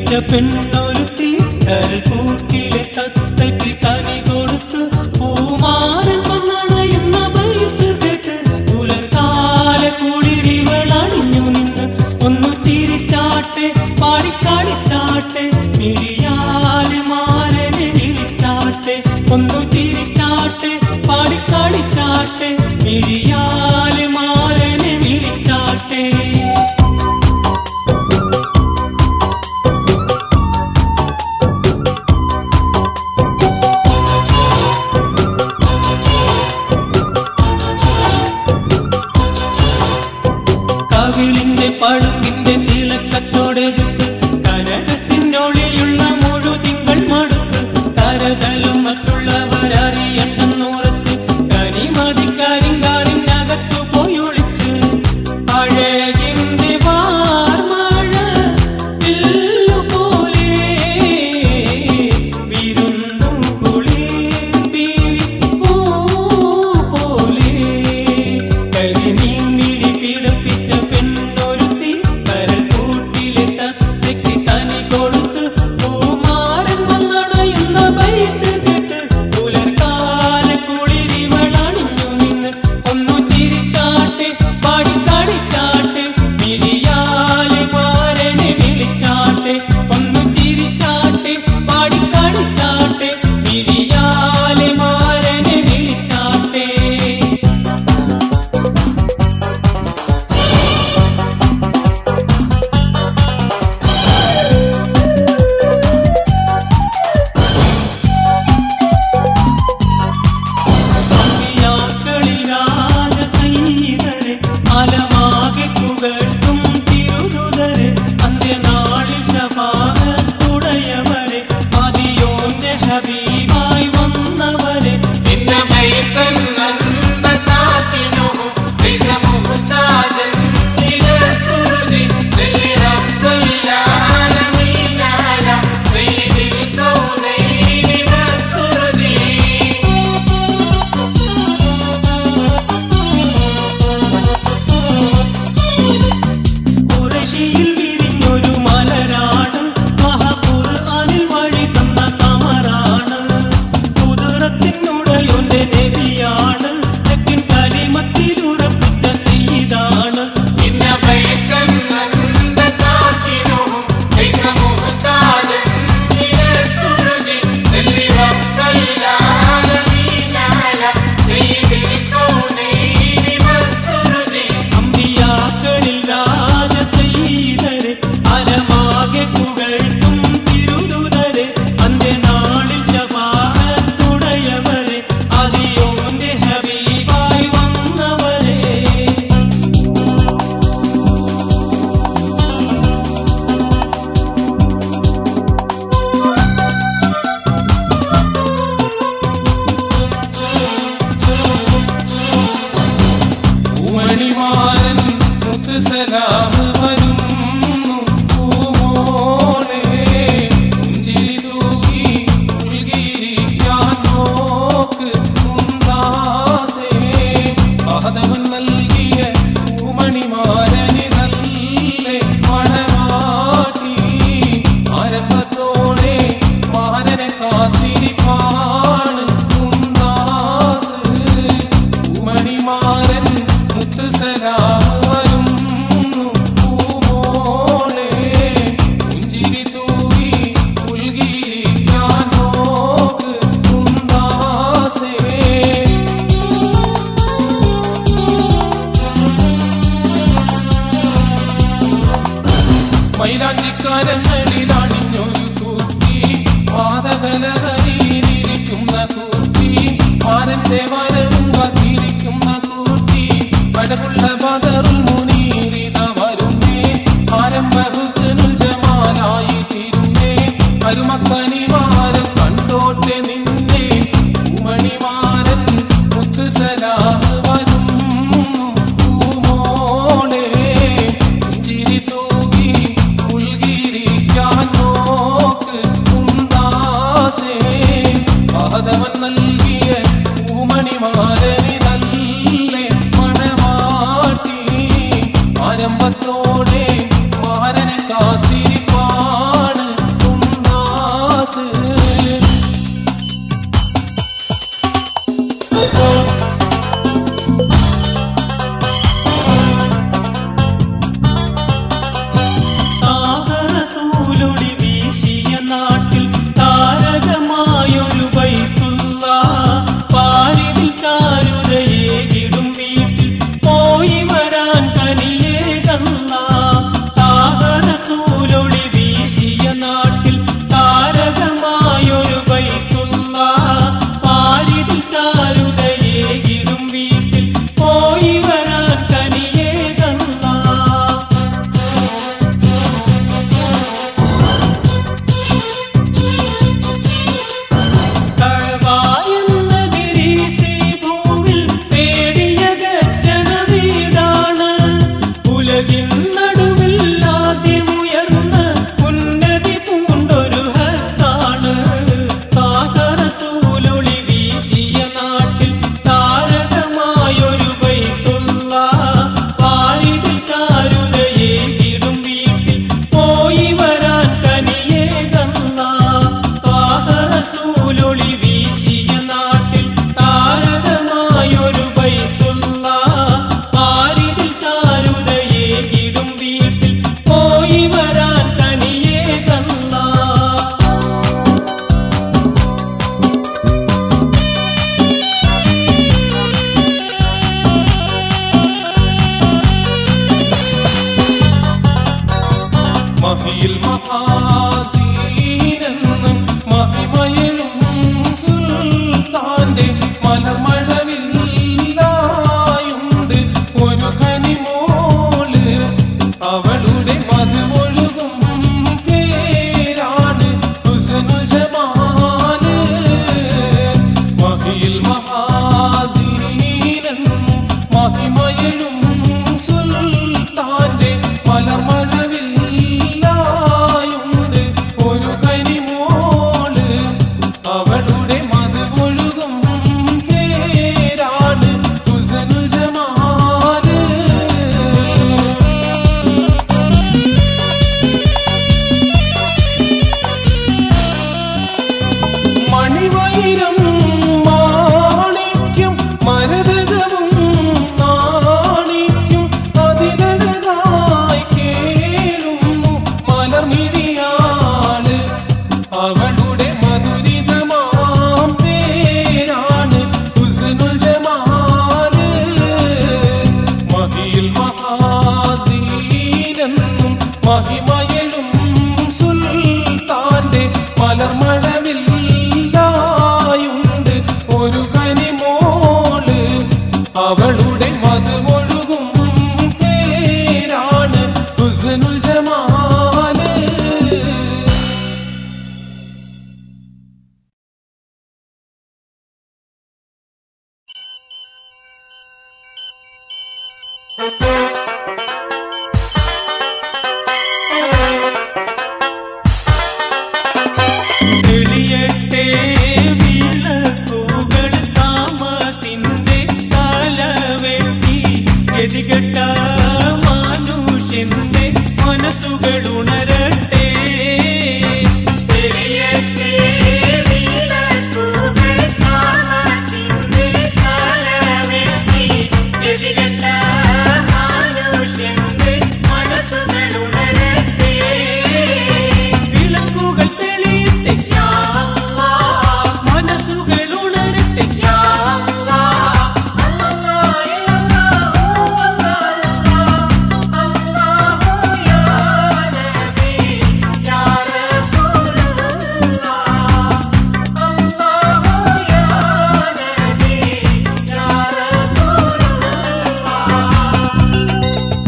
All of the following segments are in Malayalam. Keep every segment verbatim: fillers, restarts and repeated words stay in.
പെണ്ണൊരുത്തി കൂട്ടിലെ തത്തയ്ക്ക് കനി കൊടുത്ത് പൂമാരൻ വന്നണയുന്ന ബൈത്ത് കേട്ട് പുലർകാല കുളിരിവളണിഞ്ഞു നിന്ന് ഒന്നു ചിരിച്ചാട്ടെ പാടിക്കാടിച്ചാട്ടെ മിഴിയാലെ മാരനെ വിളിച്ചാട്ടെ ഒന്നു ചിരിച്ചാട്ടെ പാടിക്കാടിച്ചാട്ടെ മിഴിയാലെ മാരനെ വിളിച്ചാട്ടെ കവിളിന്റെ പളുങ്കിന്റെ തിളക്കത്തോടെടുത്ത് കനകത്തിനൊളിയുള്ള മുഴുതിങ്കൾ മടുത്ത് കരതലും മറ്റുള്ളവരറിയണ്ടെന്നുറച്ച് കനിമതി കരിങ്കാറിനകത്തു പോയി ഒളിച്ച് അഴകിന്റെ വാർമഴ പോലെ വിരുന്നു കുളിർപ്പി പോലെ കരിമീൻ മിഴി പിടപ്പിച്ച പെണ്ണൊരുത്തി കരക്കൂട്ടിലെ തത്തയ്ക്ക് കനി കൊടുത്ത് പൂമാരൻ വന്നണയുന്ന ബൈത്ത് കേട്ട് പുലർകാല കുളിരിവളണിഞ്ഞു നിന്ന് ഒന്നു ചിരിച്ചാട്ടെ പാടിക്കാടിച്ചാട്ടെ മിഴിയാലെ മാരനെ വിളിച്ചാട്ടെ ഒന്നു ചിരിച്ചാട്ടെ പാടിക്കാടിച്ചാട്ടെ മിഴിയാലെ മാരനെ വിളിച്ചാട്ടെ ിൽ രാജസൈതരെ അലമാകെ പുകഴ്ത്തും തിരുതുതരെ അന്ത്യനാളിൽ ശഫാഅത്തുടയവരെ അതിയോന്റെ ഹബീബായി വന്നവരെ ഖുറൈശിയിൽ വിരിഞ്ഞൊരു മലരാണ് മഹാഖുർആനിൽ വഴി തന്ന കമറാണ് കുദ്റത്തിനുടയോന്റെ നബിയാണ് തെക്കിൻ കലിമത്തിലുറപ്പിച്ച സയ്യിദാണ് അമ്പിയാക്കളിൽ രാജസൈതരെ അലമാകെ പുകഴ്ത്തും തിരുതുതരെ അന്ത്യനാളിൽ ശഫാഅത്തുടയവരെ അതിയോന്റെ ഹബീബായി വന്നവരെ പൂമണിമാരൻ മുത്തുസലാം വരുന്നു പൂമോളെ പുഞ്ചിരി തൂകി ഉൾകിരിക്കാൻ നോക്ക് മുന്താസേ ആദവൻ നൽകിയ പൂമണിമാരന് നല്ലേ മണവാട്ടി ആരംഭത്തോടെ മാരനെ കാത്തിരിപ്പാണ് മുന്താസ് പൂമണിമാരൻ മുത്തുസലാം വരുന്നു പൂമോളെ പുഞ്ചിരി തൂകി ഉൾകിരിക്കാൻ നോക്ക് മുന്താസേ മൈലാഞ്ചിക്കാരങ്ങളിൽ അണിഞ്ഞൊരു കൂത്തി പാതകലഹരിയിരിക്കുന്ന കൂത്തി മാരന്റെ വരവും കാത്തിരിക്കുന്ന കൂത്തി പടകുള്ള ബദറുൽ മുനീറിത വരുന്നേ ആരംഭ ഹുസ്നുൽ ജമാലായി തീരുന്നേ മരുമക്കനിമാരൻ കണ്ടോട്ടെ നിന്നെ പൂമണിമാരൻ മുത്തുസലാം വരുന്നു പൂമോളെ പുഞ്ചിരി തൂകി ഉൾകിരിക്കാൻ നോക്ക് മുന്താസേ ആദവൻ നൽകിയ പൂമണിമാരന് നല്ലേ മണവാട്ടി മഹിയിൽ മഹാസീനെന്നും മഹിമയനും സുൽത്താന്റെ മലർമഴവില്ലായുണ്ട് ഒരു കനിമോള് അവളുടെ മധുവൊഴുകും പേരാണ് ഹുസ്നുൽ ജമാല് മഹിയിൽ മഹാസീനെന്നും മഹിമയനും സുൽത്താന്റെ മലർമഴവില്ലായുണ്ട് ഒരു കനിമോള് അവളുടെ മധുവൊഴുകും പേരാണ് ഹുസ്നുൽ ജമാല് മണിവൈരം മാണിക്യം മരതകവും നാണിക്യം അതിരഴകായി കേളുന്നു മലർമിഴിയാണ് അവളുടെ മധുരിതമാം പേരാണ് ഹുസ്നുൽ ജമാല് മഹിയിൽ മഹാസീനെന്നും മഹിമയലും സുൽത്താന്റെ മലർമഴവില്ലായുണ്ട് ഒരു കനിമോള് അവളുടെ മധുവൊഴുകും പേരാണ് ഹുസ്നുൽ ജമാല് തെളിയട്ടെ വിളക്കുകൾ താമസിന്റെ തലവെട്ടി ഗതികെട്ട മനുഷ്യന്റെ മനസ്സുകൾ ഉണരട്ടെ തെളിയട്ടെ വിളക്കുകൾ താമസിന്റെ തലവെട്ടി ഗതികെട്ട മനുഷ്യന്റെ മനസ്സുകൾ ഉണരട്ടെ വിളക്കുകൾ തെളിയട്ടെ യാ അല്ലാഹ് മനസ്സുകൾ ഉണരട്ടെ യാ അല്ലാഹ് അല്ലാഹ് ഇല്ലല്ലാഹു അല്ലാഹ് അല്ലാഹു യാ നബി യാ റസൂലുള്ളാഹ് അല്ലാഹു യാ നബി യാ റസൂലുള്ളാഹ്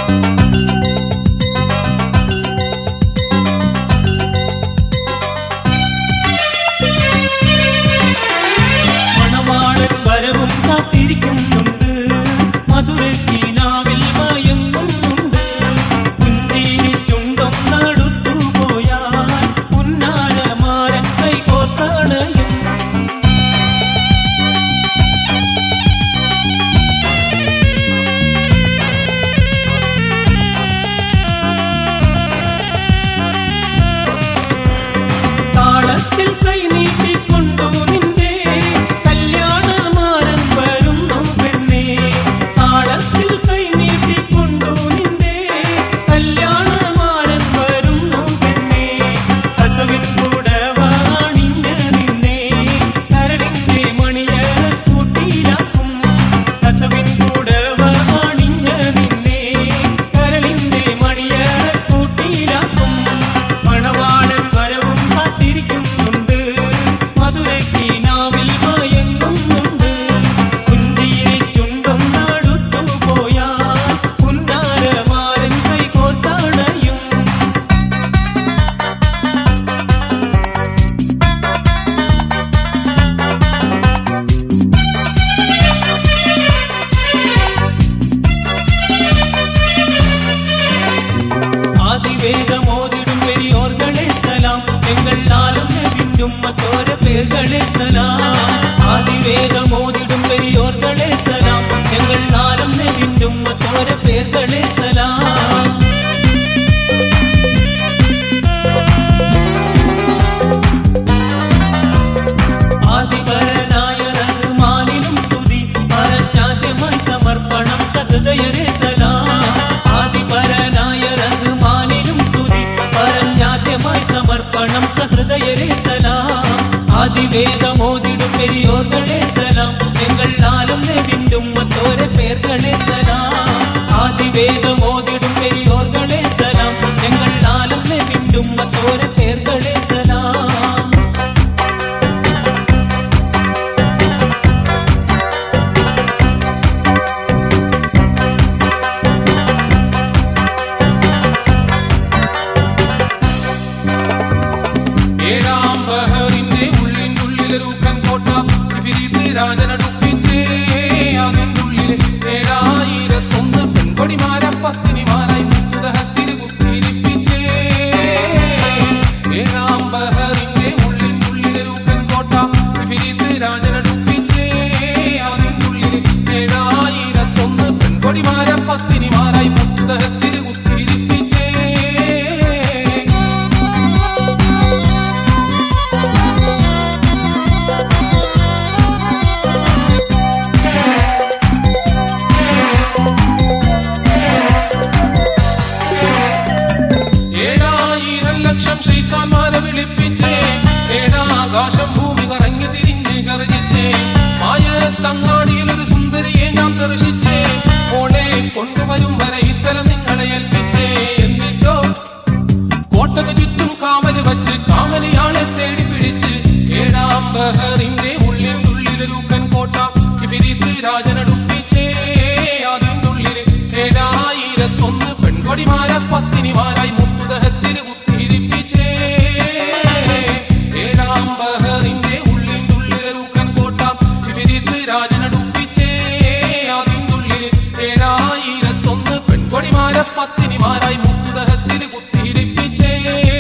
മണവാളൻ വരവും കാത്തിരിക്കുന്നുണ്ട് മധുരക്കീനാവിൽ മയങ്ങുന്നുണ്ട് പുഞ്ചിരിച്ചുണ്ടം നടുത്തു പോയാൽ പുന്നാരമാരൻ കൈകോർത്തണയും താളത്തിൽ കൈനീട്ടിക്കൊണ്ടു നിന്റെ കല്യാണമാരൻ വരുന്നു പെണ്ണേ താളത്തിൽ കൈനീട്ടിക്കൊണ്ടു നിന്റെ കല്യാണമാരൻ വരുന്നു പെണ്ണേ അസവിൻ കൂടവാണിഞ്ഞ നിന്നെ കരളിന്റെ മണിയ കൂട്ടിലാക്കും അസവിൻ കൂടവാണിഞ്ഞ നിന്നെ കരളിന്റെ മണിയ കൂട്ടിലാക്കും മണവാളൻ വരവും കാത്തിരിക്കുന്നുണ്ട് മധുരക്കീനാവിൽ മയങ്ങുന്നുണ്ട് പുഞ്ചിരിച്ചുണ്ടും നടുത്തു പോയാൽ പുന്നാരമാരൻ കൈകോർത്തണയും ആദിവേഗമോതിടും പെരിയോർകളെ സലാം എങ്ങൾ നാലും നബിന്റെ ഉമ്മത്തോരെ പേർകളെ സലാം ആദിവേഗമോതിടും പെരിയോർകളെ സലാം എങ്ങൾ നാലും നബിന്റെ ഉമ്മത്തോരെ പേർകളെ സലാം ആദിപരനായ റഹ്മാനിനും തുതി പറഞ്ഞാദ്യമായി സമർപ്പണം സഹൃദയരെ സലാം ആദിപരനായ റഹ്മാനിനും തുതി പറഞ്ഞാദ്യമായി സമർപ്പണം സഹൃദയരെ സലാം ആദിവേദമോതിടും പെരിയോർകളെ സലാം എങ്ങൾ നാലും നബിന്റെ ഉമ്മത്തോരെ പേർകളെ സലാം ആദിവേദമോതിടും പെരിയോർകളെ സലാം എങ്ങൾ നാലും ചെറുക്കാന്മാരെ വിളിപ്പിച്ചേ ഏഴാകാശം ഭൂമി കറങ്ങി തിരിഞ്ഞ് ഗർജിച്ചേ മായത്തങ്ങാടിയിൽ ഒരു സുന്ദരിയെ ഞാൻ ദർശിച്ചേ മോളെ കൊണ്ടുവരും വരെ ഇത്തരം നിങ്ങളെ ഏൽപ്പിച്ചേ എന്നിട്ടോ കോട്ടക്ക് ചുറ്റും കാവല് വച്ച് കാവലിയാളെ തേടി പിടിച്ച് ഏഴാം ബഹറിന്റെ ഉള്ളിൻ്റെ ഉള്ളിലൊരുക്കൻ കോട്ട ഇവരിത്ത് രാജനടുപ്പിച്ചേ അതിൻ്റെ ഉള്ളിൽ ഏഴായിരത്തൊന്ന് പെൺകൊടിമാരെ പത്തിനിമാരായി മുത്തുദഹത്തിന് കുത്തിരിപ്പിച്ചേ ഏഴാം ബഹറിന്റെ ഉള്ളിൻ്റെ ഉള്ളിലൊരുക്കൻ കോട്ട ഇവരിത്ത് രാജനടുപ്പിച്ചേ അതിൻ്റെ ഉള്ളിൽ ഏഴായിരത്തൊന്ന് പെൺകൊടിമാരെ പത്തിനിമാരായി മുത്തുദഹത്തിന് കുത്തിരിപ്പിച്ചേ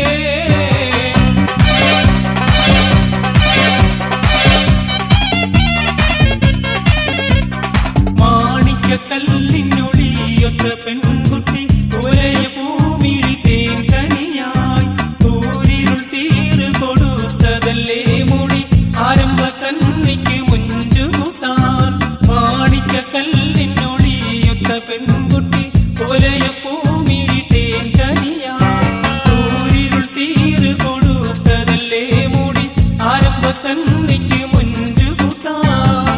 കല്ലിനൊളിയൊത്ത പെൺകുട്ടി ഒരേ ഭൂമിയിൽ തേൻ കനിയായി തൂരിരുൾ തീര് കൊടുത്തതല്ലേ മൊഴി ആരംഭ കന്നിക്ക് മുഞ്ചുകൂട്ടാൻ മാണിക്ക കല്ലിനൊളിയൊത്ത പെൺകുട്ടി ഒരേ ഭൂമിയിൽ തേൻ കനിയായി തൂരിരുൾ തീര് കൊടുത്തതല്ലേ മൊഴി ആരംഭ കന്നിക്ക് മുഞ്ചുകൂട്ടാൻ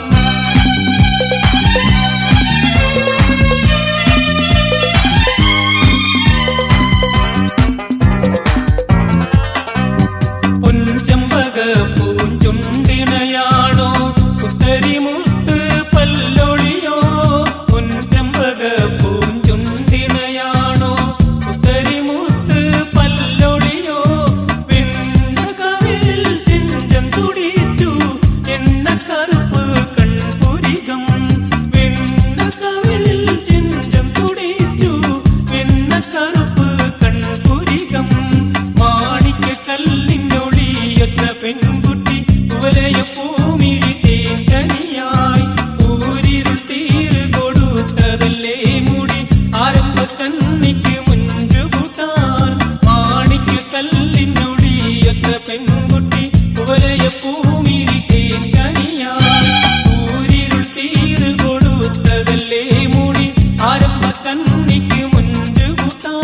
പൂഞ്ചുണ്ടിണയാണോ പുത്തരിമുത്ത് പല്ലൊളിയോ പൊൻചമ്പക പൂഞ്ചുണ്ടിണയാണോ പുത്തരിമുത്ത് പല്ലൊളിയോ വെണ്ണകവിൽ ചെഞ്ചം തുടിച്ചു എണ്ണക്കറുപ്പ് കൺപുരികം വെണ്ണകവിൽ ചെഞ്ചം തുടിച്ചു എണ്ണക്കറുപ്പ് കൺപുരികം മാണിക്ക കല്ലിനൊളിയൊത്ത പെൺകുട്ടി ഉവലയ ഭൂമിയിൽ തേൻ കനിയായി ഊരിരുൾ തീര് കൊടുത്തതല്ലേ മുടി ആരംഭ കന്നിക്ക് മുഞ്ചുകൂട്ടാൻ മാണിക്ക കല്ലിനൊളിയൊത്ത പെൺകുട്ടി ഉവലയ ഭൂമിയിൽ തേൻ കനിയായി ഊരിരുൾ തീര് കൊടുത്തതല്ലേ മുടി ആരംഭ കന്നിക്ക് മുഞ്ചുകൂട്ടാൻ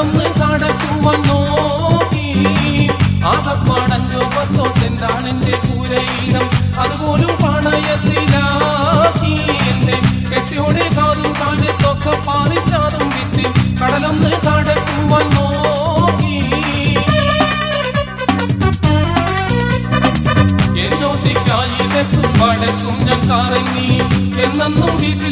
കടലൊന്ന് കടക്കുവാൻ നോക്കി ആകപ്പാടഞ്ചോ പത്തോ സെന്റാണ് എന്റെ പൂരയിടം അതുപോലും പണയത്തിലാക്കി എന്നെ കെട്ടിയോടെ കാതും കാഞ്ഞത്തൊക്കെ പാറിച്ചാതും വിറ്റ് കടലൊന്ന് കടക്കുവാൻ നോക്കി എന്നോസിക്കായി തെക്കും വടക്കും ഞാൻ കറങ്ങി എന്നും വീട്ടിൽ